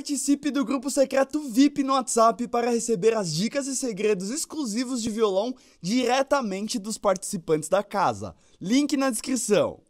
Participe do grupo secreto VIP no WhatsApp para receber as dicas e segredos exclusivos de violão diretamente dos participantes da casa. Link na descrição.